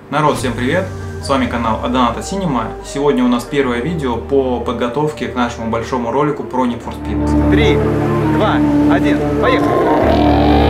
Народ, всем привет! С вами канал Adonata Cinema. Сегодня у нас первое видео по подготовке к нашему большому ролику про Need for Speed. 3, 2, 1, поехали!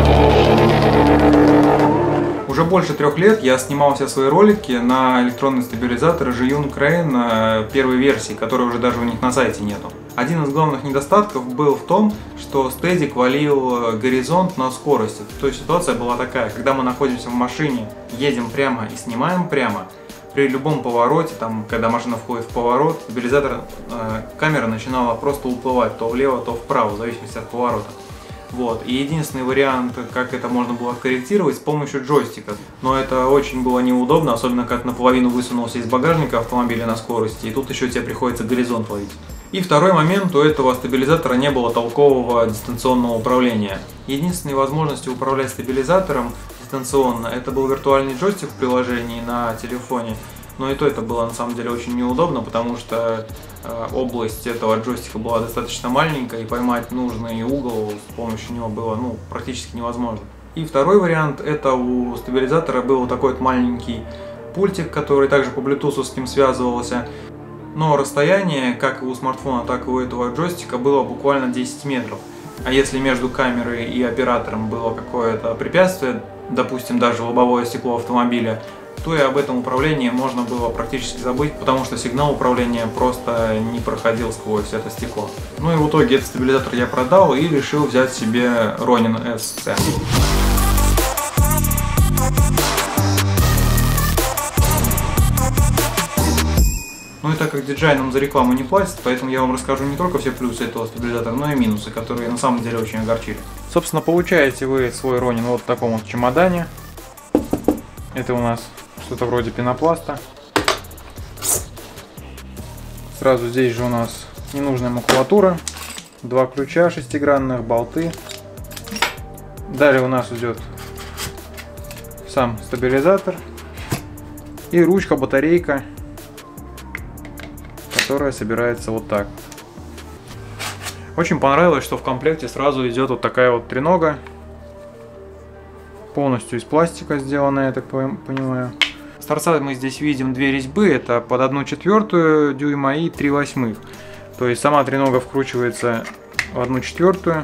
Уже больше 3 лет я снимал все свои ролики на электронный стабилизатор Zhiyun Crane первой версии, которой уже даже у них на сайте нету. Один из главных недостатков был в том, что стедик валил горизонт на скорости. То есть ситуация была такая: когда мы находимся в машине, едем прямо и снимаем прямо, при любом повороте, когда машина входит в поворот, стабилизатор камера начинала просто уплывать то влево, то вправо, в зависимости от поворота. Вот. И единственный вариант, как это можно было корректировать, с помощью джойстика. Но это очень было неудобно, особенно как наполовину высунулся из багажника автомобиля на скорости, и тут еще тебе приходится горизонт ловить. И второй момент: у этого стабилизатора не было толкового дистанционного управления. Единственной возможностью управлять стабилизатором дистанционно это был виртуальный джойстик в приложении на телефоне. Но и то это было на самом деле очень неудобно, потому что область этого джойстика была достаточно маленькая, и поймать нужный угол с помощью него было практически невозможно. И второй вариант: это у стабилизатора был вот такой вот маленький пультик, который также по Bluetooth с ним связывался. Но расстояние, как и у смартфона, так и у этого джойстика, было буквально 10 метров. А если между камерой и оператором было какое-то препятствие, допустим, даже лобовое стекло автомобиля, то и об этом управлении можно было практически забыть, потому что сигнал управления просто не проходил сквозь это стекло. Ну и в итоге этот стабилизатор я продал и решил взять себе Ronin SC. Ну и так как DJI нам за рекламу не платит, поэтому я вам расскажу не только все плюсы этого стабилизатора, но и минусы, которые на самом деле очень огорчили. Собственно, получаете вы свой Ronin вот в таком вот чемодане. Это у нас что-то вроде пенопласта. Сразу здесь же у нас ненужная макулатура, 2 ключа шестигранных, болты. Далее у нас идет сам стабилизатор и ручка, батарейка, которая собирается вот так. Очень понравилось, что в комплекте сразу идет вот такая вот тренога, полностью из пластика сделанная, я так понимаю. С торца мы здесь видим 2 резьбы, это под 1/4 дюйма и 3/8. То есть сама тренога вкручивается в 1/4.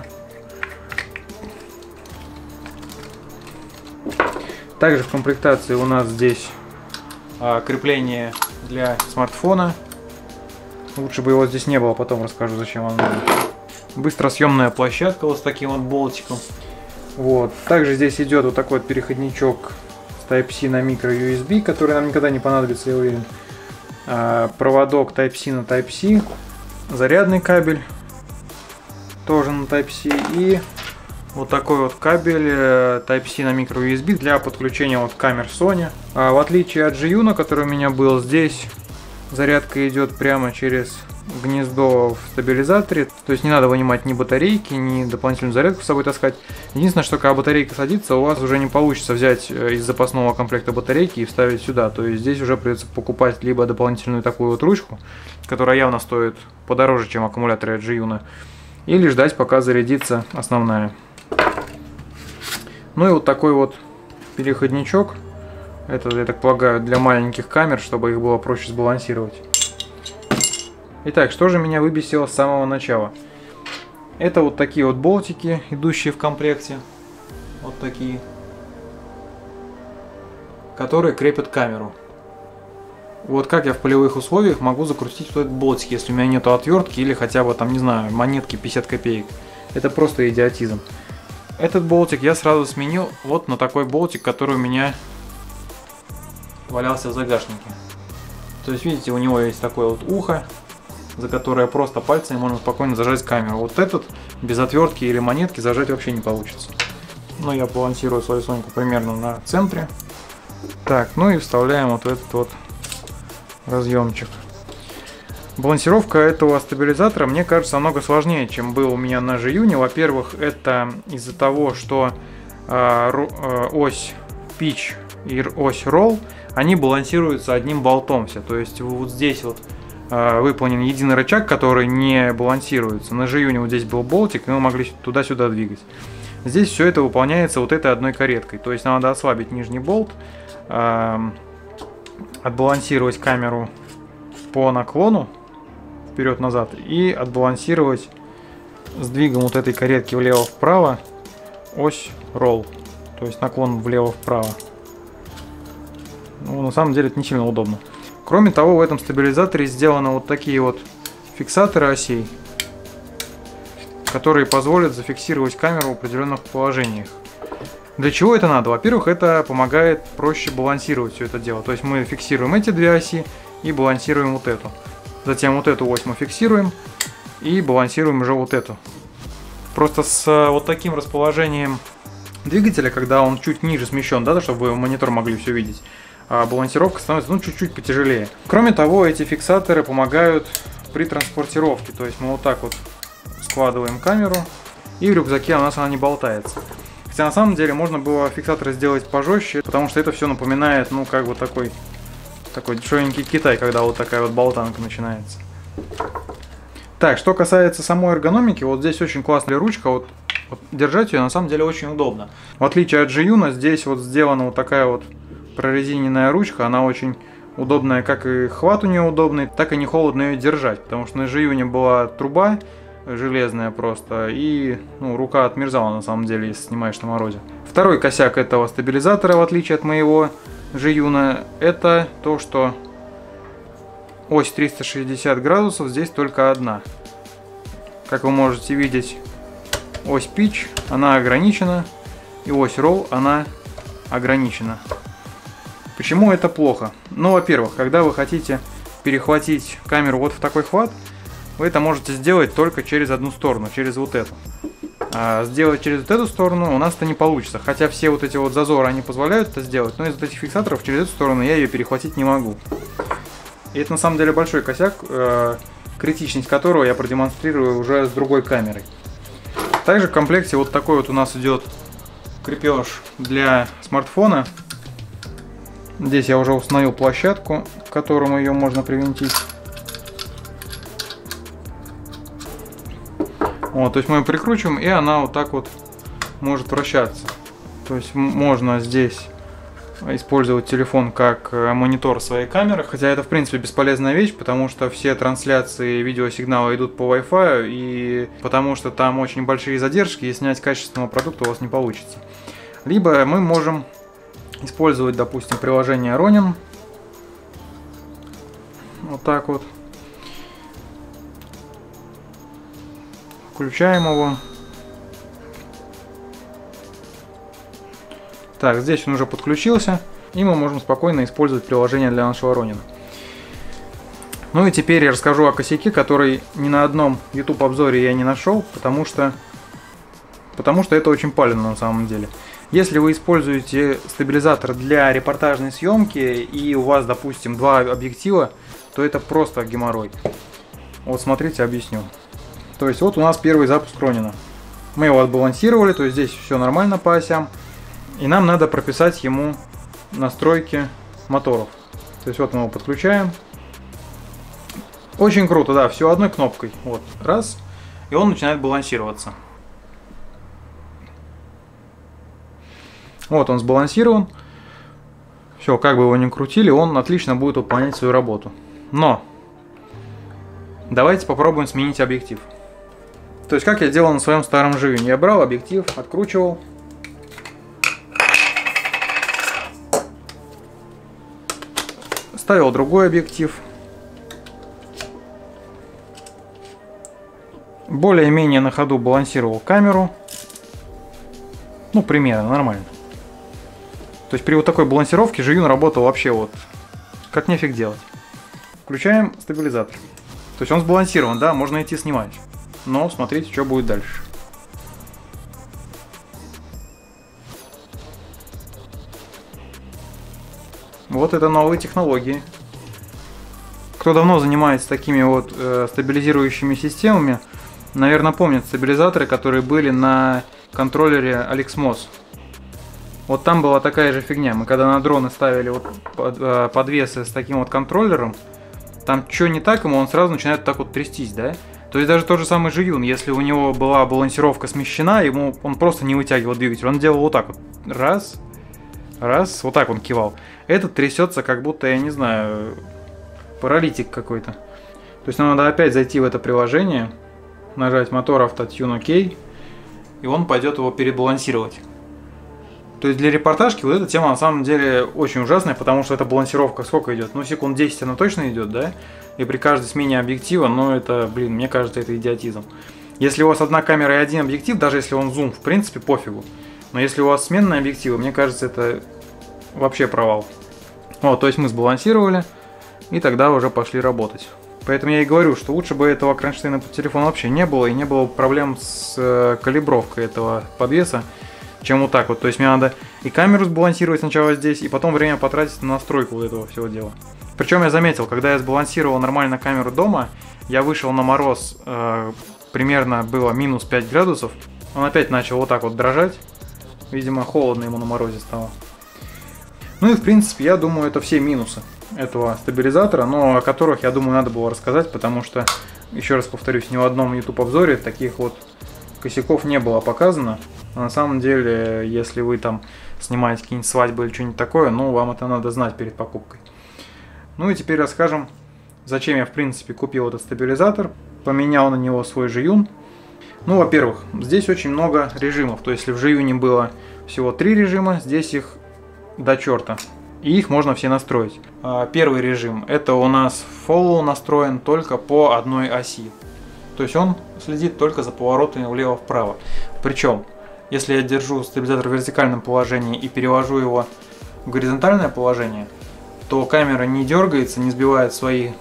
Также в комплектации у нас здесь крепление для смартфона. Лучше бы его здесь не было, потом расскажу, зачем оно нужно. Быстросъемная площадка вот с таким вот болтиком. Вот. Также здесь идет вот такой вот переходничок с Type-C на micro-USB, который нам никогда не понадобится, я уверен. Проводок Type-C на Type-C. Зарядный кабель тоже на Type-C. И вот такой вот кабель Type-C на micro-USB для подключения вот камер Sony. В отличие от Zhiyun, который у меня был, здесь зарядка идет прямо через гнездо в стабилизаторе, то есть не надо вынимать ни батарейки, ни дополнительную зарядку с собой таскать. Единственное, что когда батарейка садится, у вас уже не получится взять из запасного комплекта батарейки и вставить сюда, то есть здесь уже придется покупать либо дополнительную такую вот ручку, которая явно стоит подороже, чем аккумуляторы от Zhiyun, или ждать, пока зарядится основная. Ну и вот такой вот переходничок, это, я так полагаю, для маленьких камер, чтобы их было проще сбалансировать. Итак, что же меня выбесило с самого начала? Это вот такие вот болтики, идущие в комплекте. Вот такие. Которые крепят камеру. Вот как я в полевых условиях могу закрутить вот этот болтик, если у меня нету отвертки или хотя бы там, не знаю, монетки 50 копеек. Это просто идиотизм. Этот болтик я сразу сменил вот на такой болтик, который у меня валялся в загашнике. То есть, видите, у него есть такое вот ухо, за которое просто пальцами можно спокойно зажать камеру. Вот этот без отвертки или монетки зажать вообще не получится. Но я балансирую свою Соньку примерно на центре. Так, ну и вставляем вот этот вот разъемчик. Балансировка этого стабилизатора, мне кажется, намного сложнее, чем было у меня на Zhiyun. Во-первых, это из-за того, что ось pitch и ось roll, они балансируются одним болтом все. То есть вот здесь вот выполнен единый рычаг, который не балансируется. На Zhiyun вот здесь был болтик, и мы могли туда-сюда двигать. Здесь все это выполняется вот этой одной кареткой. То есть надо ослабить нижний болт, отбалансировать камеру по наклону вперед-назад и отбалансировать сдвигом вот этой каретки влево-вправо ось roll, то есть наклон влево-вправо. Ну, на самом деле это не сильно удобно. Кроме того, в этом стабилизаторе сделаны вот такие вот фиксаторы осей, которые позволят зафиксировать камеру в определенных положениях. Для чего это надо? Во-первых, это помогает проще балансировать все это дело. То есть мы фиксируем эти две оси и балансируем вот эту. Затем вот эту ось мы фиксируем и балансируем уже вот эту. Просто с вот таким расположением двигателя, когда он чуть ниже смещен, да, чтобы вы в монитор могли все видеть, а балансировка становится чуть-чуть потяжелее. Кроме того, эти фиксаторы помогают при транспортировке. То есть мы вот так вот складываем камеру, и в рюкзаке у нас она не болтается. Хотя на самом деле можно было фиксаторы сделать пожестче, потому что это все напоминает, ну, как бы такой дешевенький Китай, когда вот такая вот болтанка начинается. Так, что касается самой эргономики, вот здесь очень классная ручка, вот держать ее на самом деле очень удобно. В отличие от Zhiyun, здесь вот сделана вот такая вот прорезиненная ручка, она очень удобная, как и хват у нее удобный, так и не холодно ее держать, потому что на Zhiyun была труба железная просто, и рука отмерзала на самом деле, если снимаешь на морозе. Второй косяк этого стабилизатора, в отличие от моего Zhiyun, это то, что ось 360 градусов здесь только одна. Как вы можете видеть, ось pitch, она ограничена, и ось roll, она ограничена. Почему это плохо? Ну, во-первых, когда вы хотите перехватить камеру вот в такой хват, вы это можете сделать только через одну сторону, через вот эту. А сделать через вот эту сторону у нас это не получится. Хотя все вот эти вот зазоры, они позволяют это сделать, но из вот этих фиксаторов через эту сторону я ее перехватить не могу. И это на самом деле большой косяк, критичность которого я продемонстрирую уже с другой камерой. Также в комплекте вот такой вот у нас идет крепеж для смартфона. Здесь я уже установил площадку, к которому ее можно привинтить. Вот, то есть мы ее прикручиваем, и она вот так вот может вращаться. То есть можно здесь использовать телефон как монитор своей камеры, хотя это в принципе бесполезная вещь, потому что все трансляции видеосигнала идут по Wi-Fi, и потому что там очень большие задержки, и снять качественного продукта у вас не получится. Либо мы можем использовать, допустим, приложение Ronin. Вот так вот. Включаем его. Так, здесь он уже подключился, и мы можем спокойно использовать приложение для нашего Ronin. Ну и теперь я расскажу о косяке, который ни на одном YouTube обзоре я не нашел, потому что это очень палевно на самом деле. Если вы используете стабилизатор для репортажной съемки и у вас, допустим, два объектива, то это просто геморрой. Вот смотрите, объясню. То есть вот у нас первый запуск Ronin. Мы его отбалансировали, то есть здесь все нормально по осям. И нам надо прописать ему настройки моторов. То есть вот мы его подключаем. Очень круто, да, все одной кнопкой. Вот, раз, и он начинает балансироваться. Вот он сбалансирован. Все, как бы его ни крутили, он отлично будет выполнять свою работу. Но давайте попробуем сменить объектив. То есть как я делал на своем старом Zhiyun. Я брал объектив, откручивал. Ставил другой объектив. Более-менее на ходу балансировал камеру. Ну, примерно, нормально. То есть при вот такой балансировке Zhiyun работал вообще вот как нефиг делать. Включаем стабилизатор. То есть он сбалансирован, да, можно идти снимать. Но смотрите, что будет дальше. Вот это новые технологии. Кто давно занимается такими вот стабилизирующими системами, наверное, помнят стабилизаторы, которые были на контроллере Alexmos. Вот там была такая же фигня. Мы когда на дроны ставили вот подвесы с таким вот контроллером, там что не так ему, он сразу начинает так вот трястись, да? То есть даже тот же самый Zhiyun, если у него была балансировка смещена, он просто не вытягивал двигатель. Он делал вот так вот. Раз, Раз, вот так он кивал. Этот трясется, как будто, я не знаю, паралитик какой-то. То есть нам надо опять зайти в это приложение, нажать мотор автотюн ОК, и он пойдет его перебалансировать. То есть для репортажки вот эта тема на самом деле очень ужасная, потому что эта балансировка сколько идет? Ну, секунд 10 она точно идет, да? И при каждой смене объектива, ну, это, блин, мне кажется, это идиотизм. Если у вас одна камера и один объектив, даже если он зум, в принципе, пофигу. Но если у вас сменные объективы, мне кажется, это вообще провал. Вот, то есть мы сбалансировали, и тогда уже пошли работать. Поэтому я и говорю, что лучше бы этого кронштейна по телефону вообще не было, и не было проблем с калибровкой этого подвеса, чем вот так вот. То есть мне надо и камеру сбалансировать сначала здесь, и потом время потратить на настройку вот этого всего дела. Причем я заметил, когда я сбалансировал нормально камеру дома, я вышел на мороз, примерно было минус 5 градусов, он опять начал вот так вот дрожать. Видимо, холодно ему на морозе стало. Ну и в принципе, я думаю, это все минусы этого стабилизатора, но о которых, я думаю, надо было рассказать, потому что, еще раз повторюсь, ни в одном YouTube обзоре таких вот косяков не было показано. А на самом деле, если вы там снимаете какие-нибудь свадьбы или что-нибудь такое, ну, вам это надо знать перед покупкой. Ну и теперь расскажем, зачем я, в принципе, купил этот стабилизатор, поменял на него свой Zhiyun. Ну, во-первых, здесь очень много режимов, то есть если в Zhiyun было всего 3 режима, здесь их до черта. И их можно все настроить. Первый режим, это у нас Follow настроен только по одной оси. То есть он следит только за поворотами влево-вправо. Причем, если я держу стабилизатор в вертикальном положении и перевожу его в горизонтальное положение, то камера не дергается, не сбивает свое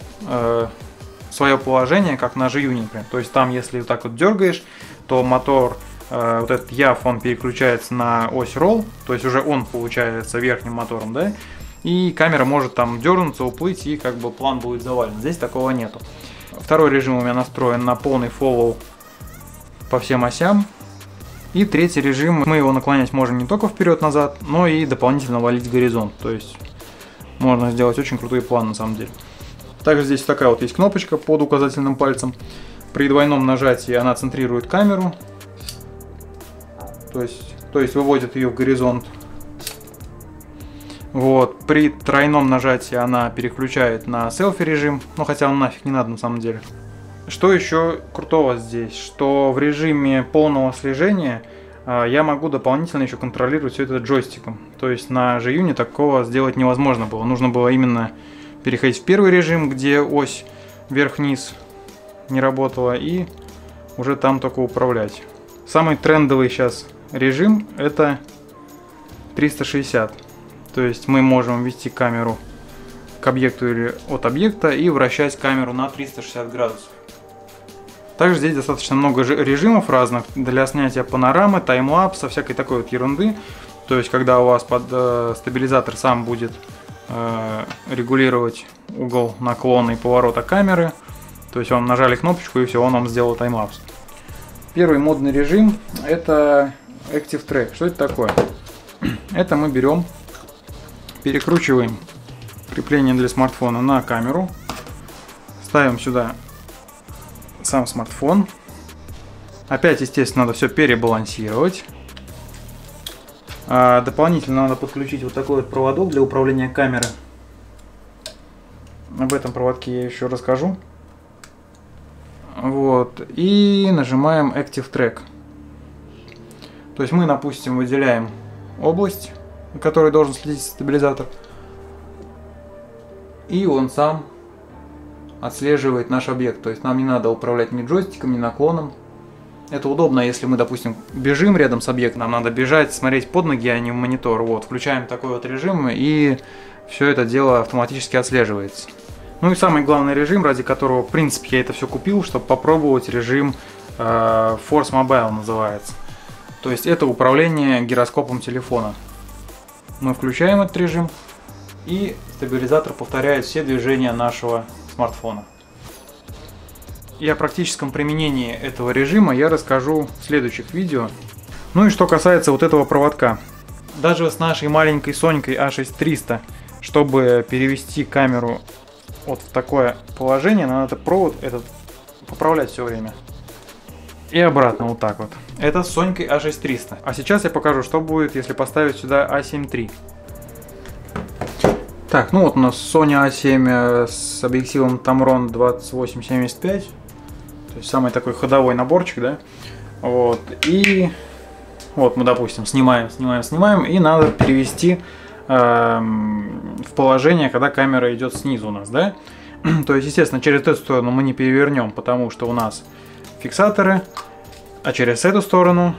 положение, как на Zhiyun, например. То есть там, если вот так вот дергаешь, то мотор, вот этот YAF, он переключается на ось Roll, то есть уже он получается верхним мотором, да, и камера может там дернуться, уплыть, и как бы план будет завален. Здесь такого нету. Второй режим у меня настроен на полный follow по всем осям. И третий режим, мы его наклонять можем не только вперед-назад, но и дополнительно валить горизонт. То есть можно сделать очень крутой план на самом деле. Также здесь такая вот есть кнопочка под указательным пальцем. При двойном нажатии она центрирует камеру. То есть выводит ее в горизонт. Вот. При тройном нажатии она переключает на селфи режим. Ну хотя он нафиг не надо на самом деле. Что еще крутого здесь? Что в режиме полного слежения я могу дополнительно еще контролировать все это джойстиком. То есть на Zhiyun такого сделать невозможно было. Нужно было именно переходить в первый режим, где ось вверх-вниз не работала, и уже там только управлять. Самый трендовый сейчас режим это 360. То есть мы можем ввести камеру к объекту или от объекта и вращать камеру на 360 градусов. Также здесь достаточно много режимов разных для снятия панорамы, таймлапса, всякой такой вот ерунды. То есть когда у вас стабилизатор сам будет регулировать угол наклона и поворота камеры. То есть вам нажали кнопочку и все, он вам сделал таймлапс. Первый модный режим это Active Track. Что это такое? Это мы берем, перекручиваем крепление для смартфона на камеру, ставим сюда сам смартфон. Опять, естественно, надо все перебалансировать. Дополнительно надо подключить вот такой вот проводок для управления камерой. Об этом проводке я еще расскажу. Вот. И нажимаем Active Track. То есть мы, допустим, выделяем область, на которой должен следить стабилизатор. И он сам отслеживает наш объект. То есть нам не надо управлять ни джойстиком, ни наклоном. Это удобно, если мы, допустим, бежим рядом с объектом. Нам надо бежать, смотреть под ноги, а не в монитор. Вот, включаем такой вот режим, и все это дело автоматически отслеживается. Ну и самый главный режим, ради которого, в принципе, я это все купил, чтобы попробовать режим Force Mobile называется. То есть это управление гироскопом телефона. Мы включаем этот режим, и стабилизатор повторяет все движения нашего смартфона. И о практическом применении этого режима я расскажу в следующих видео. Ну и что касается вот этого проводка. Даже с нашей маленькой Сонькой A6300, чтобы перевести камеру вот в такое положение, нам надо провод этот поправлять все время. И обратно вот так вот. Это с Сонькой A6300. А сейчас я покажу, что будет, если поставить сюда A7 III. Так, ну вот у нас Sony A7 с объективом Tamron 28-75. То есть самый такой ходовой наборчик, да? Вот. И вот мы, допустим, снимаем, и надо перевести в положение, когда камера идет снизу у нас, да? То есть, естественно, через эту сторону мы не перевернем, потому что у нас фиксаторы, а через эту сторону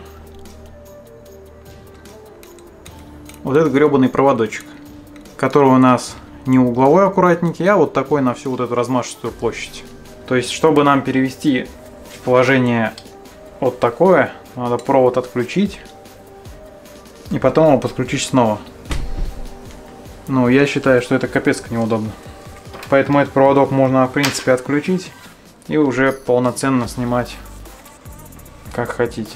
вот этот гребаный проводочек, который у нас не угловой аккуратненький, а вот такой на всю вот эту размашистую площадь. То есть, чтобы нам перевести в положение вот такое, надо провод отключить и потом его подключить снова. Ну, я считаю, что это капец как неудобно. Поэтому этот проводок можно, в принципе, отключить и уже полноценно снимать как хотите.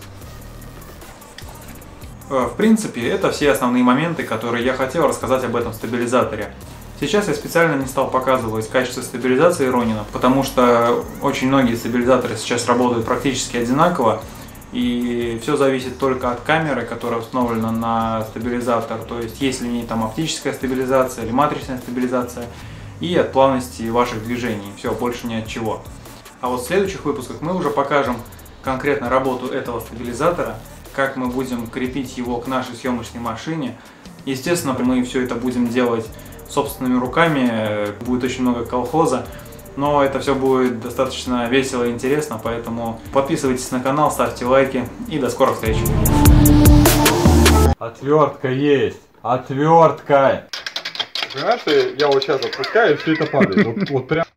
В принципе, это все основные моменты, которые я хотел рассказать об этом стабилизаторе. Сейчас я специально не стал показывать качество стабилизации Ronin, потому что очень многие стабилизаторы сейчас работают практически одинаково, и все зависит только от камеры, которая установлена на стабилизатор, то есть есть ли в ней там оптическая стабилизация или матричная стабилизация, и от плавности ваших движений, все, больше ни от чего. А вот в следующих выпусках мы уже покажем конкретно работу этого стабилизатора, как мы будем крепить его к нашей съемочной машине. Естественно, мы все это будем делать собственными руками, будет очень много колхоза, но это все будет достаточно весело и интересно, поэтому подписывайтесь на канал, ставьте лайки и до скорых встреч. Отвертка есть, отвертка. Понимаешь, я вот сейчас отпускаю, и все это падает. Вот прям.